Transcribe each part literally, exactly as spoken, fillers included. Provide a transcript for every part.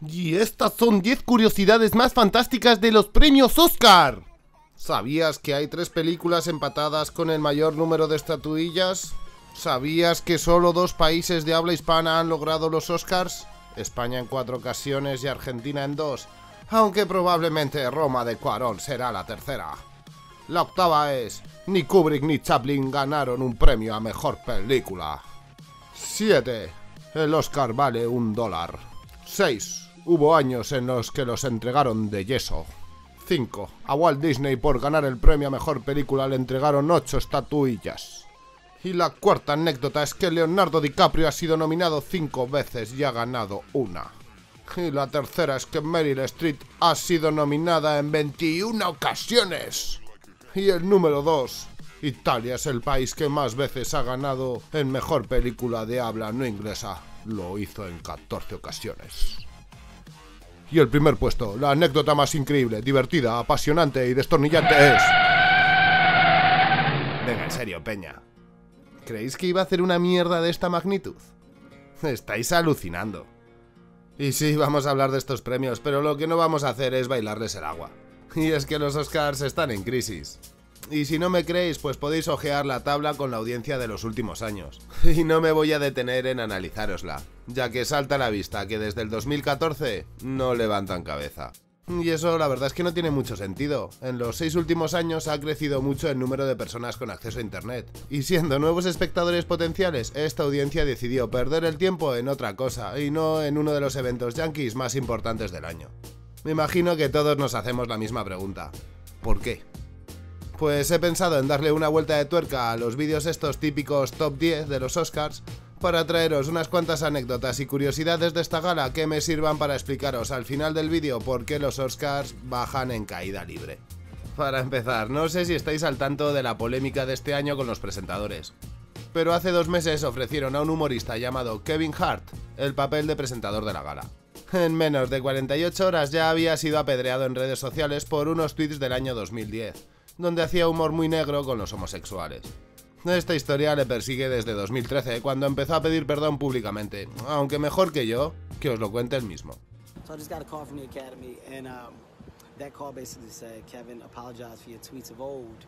Y estas son diez curiosidades más fantásticas de los premios Oscar. ¿Sabías que hay tres películas empatadas con el mayor número de estatuillas? ¿Sabías que solo dos países de habla hispana han logrado los Oscars? España en cuatro ocasiones y Argentina en dos, aunque probablemente Roma de Cuarón será la tercera. La octava es, ni Kubrick ni Chaplin ganaron un premio a mejor película. siete. El Oscar vale un dólar. seis. Hubo años en los que los entregaron de yeso. cinco. A Walt Disney por ganar el premio a mejor película le entregaron ocho estatuillas. Y la cuarta anécdota es que Leonardo DiCaprio ha sido nominado cinco veces y ha ganado una. Y la tercera es que Meryl Streep ha sido nominada en veintiuna ocasiones. Y el número dos. Italia es el país que más veces ha ganado en mejor película de habla no inglesa. Lo hizo en catorce ocasiones. Y el primer puesto, la anécdota más increíble, divertida, apasionante y destornillante es... Venga, en serio, peña. ¿Creéis que iba a hacer una mierda de esta magnitud? Estáis alucinando. Y sí, vamos a hablar de estos premios, pero lo que no vamos a hacer es bailarles el agua. Y es que los Oscars están en crisis. Y si no me creéis, pues podéis ojear la tabla con la audiencia de los últimos años. Y no me voy a detener en analizárosla, ya que salta a la vista que desde el dos mil catorce no levantan cabeza. Y eso la verdad es que no tiene mucho sentido. En los seis últimos años ha crecido mucho el número de personas con acceso a internet. Y siendo nuevos espectadores potenciales, esta audiencia decidió perder el tiempo en otra cosa, y no en uno de los eventos yankees más importantes del año. Me imagino que todos nos hacemos la misma pregunta. ¿Por qué? Pues he pensado en darle una vuelta de tuerca a los vídeos estos típicos top diez de los Oscars para traeros unas cuantas anécdotas y curiosidades de esta gala que me sirvan para explicaros al final del vídeo por qué los Oscars bajan en caída libre. Para empezar, no sé si estáis al tanto de la polémica de este año con los presentadores, pero hace dos meses ofrecieron a un humorista llamado Kevin Hart el papel de presentador de la gala. En menos de cuarenta y ocho horas ya había sido apedreado en redes sociales por unos tweets del año dos mil diez, donde hacía humor muy negro con los homosexuales. Esta historia le persigue desde dos mil trece, cuando empezó a pedir perdón públicamente, aunque mejor que yo, que os lo cuente él mismo. So I just got a call from the Academy, and um, that call basically said, Kevin, apologize for your tweets of old,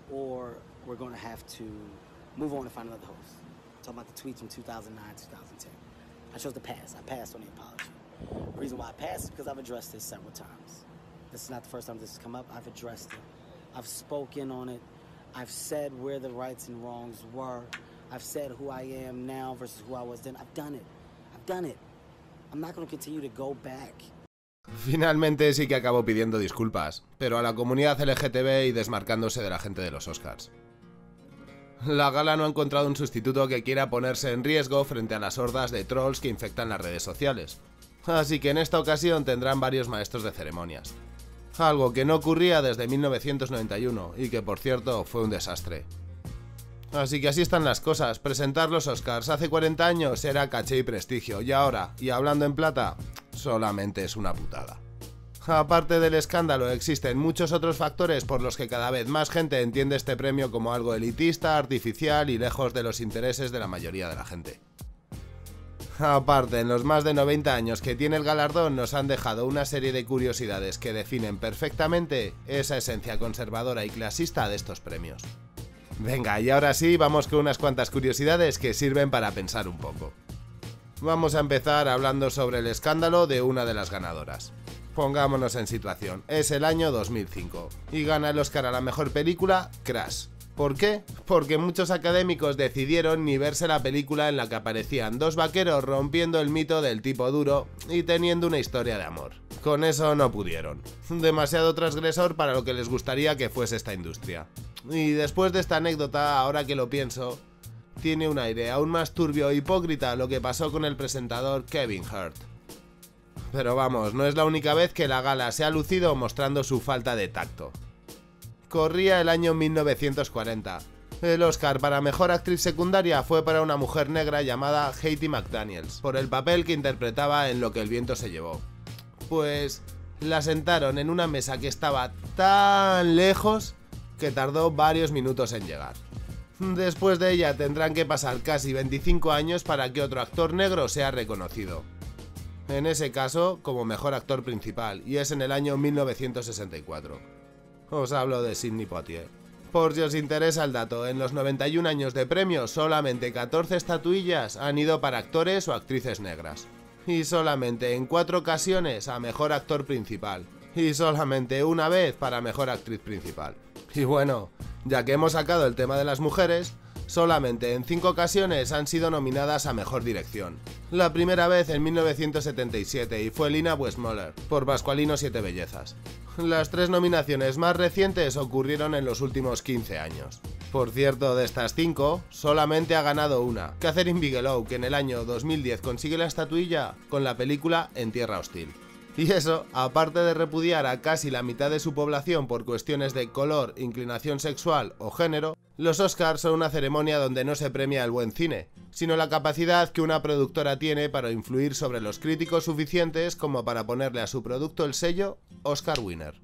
or we're going to have to move on and find another host. Talking about the tweets from two thousand nine, two thousand ten. I chose to pass. I passed on the apology. The reason why I passed is because I've addressed this several times. This is not the first time this has come up. I've addressed it. I've spoken on it. I've said where the rights and wrongs were. I've said who I am now versus who I was then. I've done it. I've done it. I'm not going to continue to go back. Finalmente sí que acabó pidiendo disculpas, pero a la comunidad L G T B y desmarcándose de la gente de los Oscars. La gala no ha encontrado un sustituto que quiera ponerse en riesgo frente a las hordas de trolls que infectan las redes sociales. Así que en esta ocasión tendrán varios maestros de ceremonias. Algo que no ocurría desde mil novecientos noventa y uno y que por cierto fue un desastre. Así que así están las cosas. Presentar los Oscars hace cuarenta años era caché y prestigio, y ahora, y hablando en plata, solamente es una putada. Aparte del escándalo, existen muchos otros factores por los que cada vez más gente entiende este premio como algo elitista, artificial y lejos de los intereses de la mayoría de la gente. Aparte, en los más de noventa años que tiene el galardón nos han dejado una serie de curiosidades que definen perfectamente esa esencia conservadora y clasista de estos premios. Venga, y ahora sí, vamos con unas cuantas curiosidades que sirven para pensar un poco. Vamos a empezar hablando sobre el escándalo de una de las ganadoras. Pongámonos en situación, es el año dos mil cinco, y gana el Oscar a la mejor película Crash. ¿Por qué? Porque muchos académicos decidieron ni verse la película en la que aparecían dos vaqueros rompiendo el mito del tipo duro y teniendo una historia de amor. Con eso no pudieron. Demasiado transgresor para lo que les gustaría que fuese esta industria. Y después de esta anécdota, ahora que lo pienso, tiene un aire aún más turbio e hipócrita lo que pasó con el presentador Kevin Hart. Pero vamos, no es la única vez que la gala se ha lucido mostrando su falta de tacto. Corría el año mil novecientos cuarenta. El Oscar para mejor actriz secundaria fue para una mujer negra llamada Hattie McDaniels, por el papel que interpretaba en Lo que el viento se llevó. Pues la sentaron en una mesa que estaba tan lejos que tardó varios minutos en llegar. Después de ella tendrán que pasar casi veinticinco años para que otro actor negro sea reconocido. en ese caso como mejor actor principal, y es en el año mil novecientos sesenta y cuatro. Os hablo de Sidney Poitier. Por si os interesa el dato, en los noventa y un años de premios solamente catorce estatuillas han ido para actores o actrices negras. Y solamente en cuatro ocasiones a mejor actor principal. Y solamente una vez para mejor actriz principal. Y bueno, ya que hemos sacado el tema de las mujeres, solamente en cinco ocasiones han sido nominadas a mejor dirección. La primera vez en mil novecientos setenta y siete y fue Lina Westmoller por Pascualino Siete Bellezas. Las tres nominaciones más recientes ocurrieron en los últimos quince años. Por cierto, de estas cinco, solamente ha ganado una, Catherine Bigelow, que en el año dos mil diez consigue la estatuilla con la película En Tierra Hostil. Y eso, aparte de repudiar a casi la mitad de su población por cuestiones de color, inclinación sexual o género, los Oscars son una ceremonia donde no se premia el buen cine, sino la capacidad que una productora tiene para influir sobre los críticos suficientes como para ponerle a su producto el sello Oscar Winner.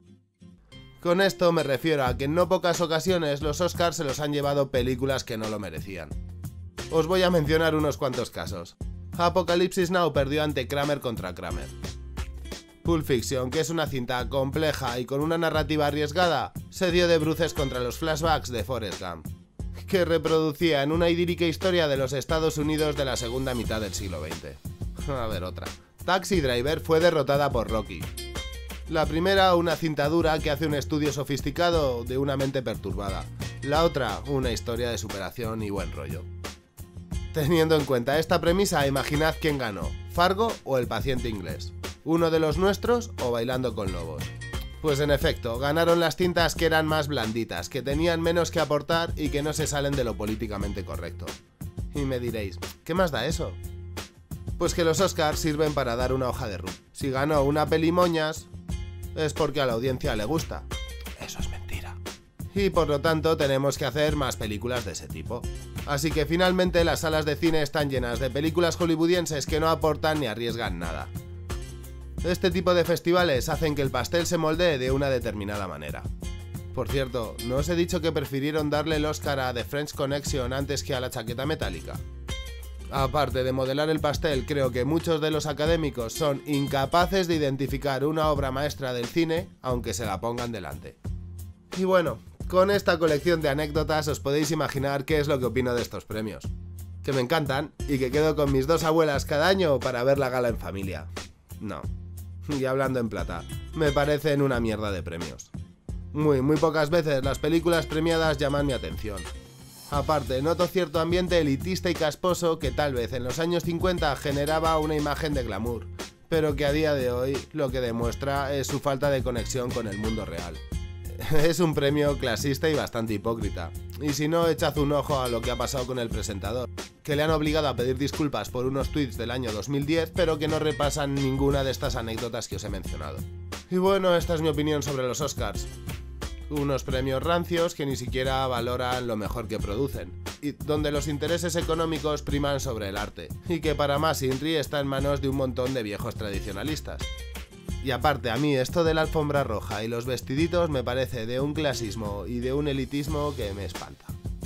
Con esto me refiero a que en no pocas ocasiones los Oscars se los han llevado películas que no lo merecían. Os voy a mencionar unos cuantos casos. Apocalipsis Now perdió ante Kramer contra Kramer. Pulp Fiction, que es una cinta compleja y con una narrativa arriesgada, se dio de bruces contra los flashbacks de Forrest Gump, que reproducían una idílica historia de los Estados Unidos de la segunda mitad del siglo veinte. A ver otra. Taxi Driver fue derrotada por Rocky. La primera, una cinta dura que hace un estudio sofisticado de una mente perturbada. La otra, una historia de superación y buen rollo. Teniendo en cuenta esta premisa, imaginad quién ganó, Fargo o El paciente inglés. ¿Uno de los nuestros o Bailando con lobos? Pues en efecto, ganaron las cintas que eran más blanditas, que tenían menos que aportar y que no se salen de lo políticamente correcto. Y me diréis, ¿qué más da eso? Pues que los Oscars sirven para dar una hoja de ruta. Si ganó una peli moñas, es porque a la audiencia le gusta. Eso es mentira. Y por lo tanto tenemos que hacer más películas de ese tipo. Así que finalmente las salas de cine están llenas de películas hollywoodienses que no aportan ni arriesgan nada. Este tipo de festivales hacen que el pastel se moldee de una determinada manera. Por cierto, ¿no os he dicho que prefirieron darle el Oscar a The French Connection antes que a La chaqueta metálica? Aparte de modelar el pastel, creo que muchos de los académicos son incapaces de identificar una obra maestra del cine, aunque se la pongan delante. Y bueno, con esta colección de anécdotas os podéis imaginar qué es lo que opino de estos premios. Que me encantan y que quedo con mis dos abuelas cada año para ver la gala en familia. No. Y hablando en plata, me parecen una mierda de premios. Muy, muy pocas veces las películas premiadas llaman mi atención. Aparte, noto cierto ambiente elitista y casposo que tal vez en los años cincuenta generaba una imagen de glamour, pero que a día de hoy lo que demuestra es su falta de conexión con el mundo real. Es un premio clasista y bastante hipócrita. Y si no, echad un ojo a lo que ha pasado con el presentador, que le han obligado a pedir disculpas por unos tweets del año dos mil diez, pero que no repasan ninguna de estas anécdotas que os he mencionado. Y bueno, esta es mi opinión sobre los Oscars. Unos premios rancios que ni siquiera valoran lo mejor que producen, y donde los intereses económicos priman sobre el arte, y que para más Inri está en manos de un montón de viejos tradicionalistas. Y aparte, a mí esto de la alfombra roja y los vestiditos me parece de un clasismo y de un elitismo que me espanta.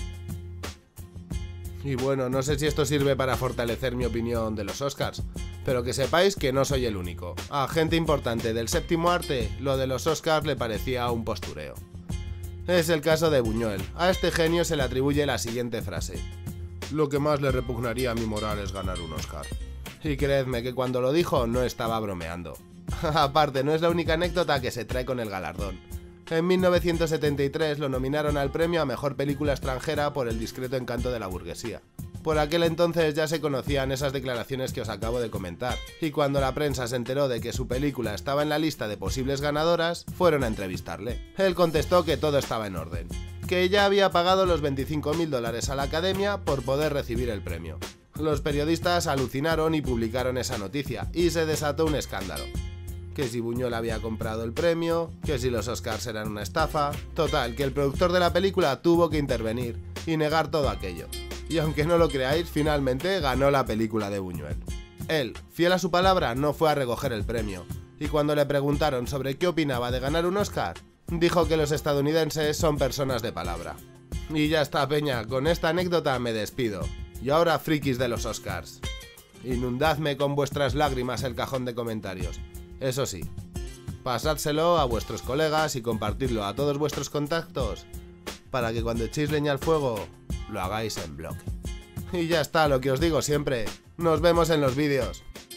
Y bueno, no sé si esto sirve para fortalecer mi opinión de los Oscars, pero que sepáis que no soy el único. A gente importante del séptimo arte, lo de los Oscars le parecía un postureo. Es el caso de Buñuel. A este genio se le atribuye la siguiente frase: lo que más le repugnaría a mi moral es ganar un Oscar. Y creedme que cuando lo dijo no estaba bromeando. Aparte, no es la única anécdota que se trae con el galardón. En mil novecientos setenta y tres lo nominaron al premio a Mejor Película Extranjera por El discreto encanto de la burguesía. Por aquel entonces ya se conocían esas declaraciones que os acabo de comentar, y cuando la prensa se enteró de que su película estaba en la lista de posibles ganadoras, fueron a entrevistarle. Él contestó que todo estaba en orden, que ya había pagado los veinticinco mil dólares a la academia por poder recibir el premio. Los periodistas alucinaron y publicaron esa noticia, y se desató un escándalo. Que si Buñuel había comprado el premio, que si los Oscars eran una estafa. Total, que el productor de la película tuvo que intervenir y negar todo aquello. Y aunque no lo creáis, finalmente ganó la película de Buñuel. Él, fiel a su palabra, no fue a recoger el premio, y cuando le preguntaron sobre qué opinaba de ganar un Oscar, dijo que los estadounidenses son personas de palabra. Y ya está, peña, con esta anécdota me despido. Y ahora, frikis de los Oscars. inundadme con vuestras lágrimas el cajón de comentarios. Eso sí, pasádselo a vuestros colegas y compartidlo a todos vuestros contactos para que cuando echéis leña al fuego lo hagáis en bloque. Y ya está, lo que os digo siempre. Nos vemos en los vídeos.